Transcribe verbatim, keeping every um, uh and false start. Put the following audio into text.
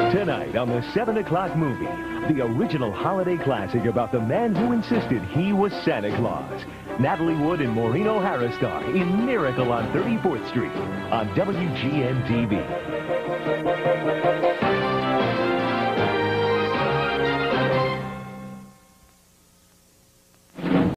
Tonight on the seven o'clock movie, the original holiday classic about the man who insisted he was Santa Claus. Natalie Wood and Maureen O'Hara star in Miracle on thirty-fourth Street on W G N T V.